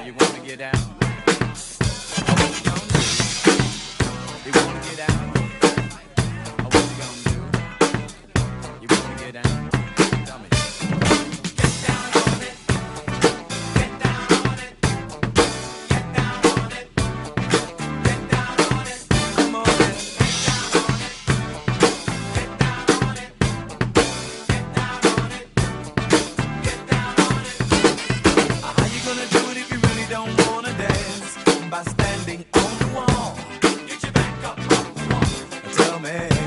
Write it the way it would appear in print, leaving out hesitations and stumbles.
You wanna get down? What you gonna do? You wanna get down? What you gonna do? You wanna get down? Tell me. Get down on it. Get down on it. Get down on it. Get down on it. Come on in. Get down on it. Get down on it. Get down on it. Get down on it. How you gonna do it if you really don't wanna dance? By standing on the wall. Get your back up on the wall. Tell me.